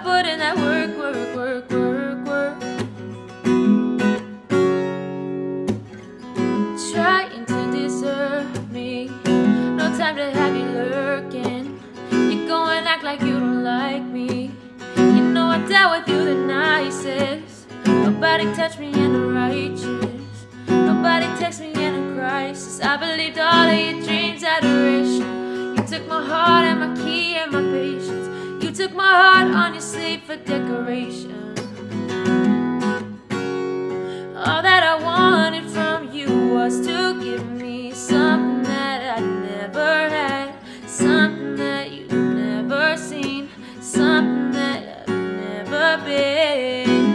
put in that work, work, work, work, work. Trying to deserve me, no time to have you lurking. You go and act like you don't like me. You know I dealt with you the nicest. Nobody touched me in the righteous. Nobody text me in a crisis. I believed all of your dreams, adoration. You took my heart and my key and my patience. You took my heart on your sleeve for decoration. All that I wanted from you was to give me something that I'd never had, something that you've never seen, something that I've never been.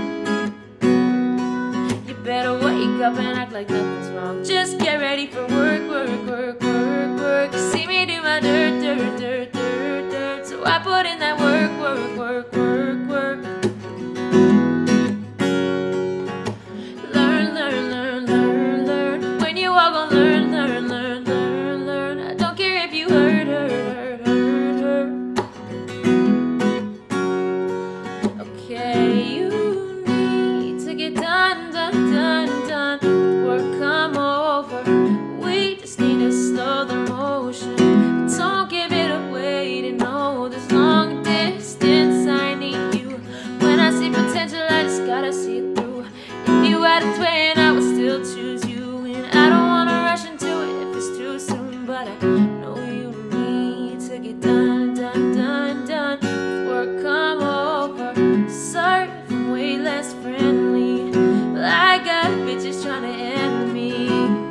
You better wake up and act like nothing's wrong. Just get ready for work, work, work, work, work. You see me do my dirt, dirt, dirt, dirt, dirt. So I put in that work, work, work, work, work. Learn, learn, learn, learn, learn. When you all gon' learn, learn, learn, learn, learn. I don't care if you hurt, hurt, hurt, hurt, hurt. Okay, you need to get done, done, done, done. Work come over. We just need to slow the motion. Don't give it away to know this long distance. I need you. When I see potential, I just gotta see it through. If you had a twin, I would still choose you. And I don't wanna rush into it if it's too soon, but I know you need to get done, done, done, done. With work come over. Sorry if I'm way less friendly, but I got bitches trying to end me.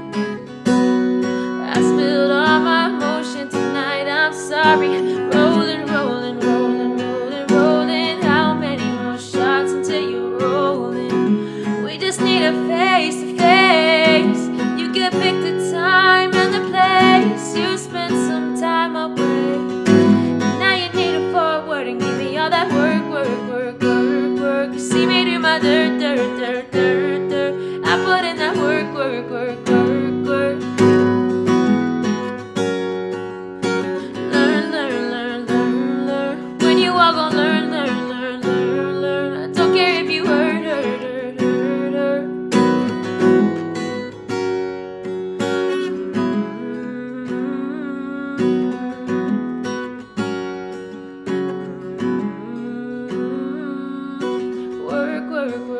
I spilled all my emotion tonight, I'm sorry. Rolling, rolling, rolling, rolling, rolling. How many more shots until you're rolling? We just need a face to face. You can pick the time and the place. You spent some time away. Now you need to forward and give me all that work, work, work, work, work. You see me do my dirt, dirt, dirt, dirt, dirt. I put in that work, work, work, work, work. Learn, learn, learn, learn, learn. When you all gon' learn, learn, learn, learn, learn. I don't care if you hurt, hurt, hurt, hurt, hurt. Work, work, work.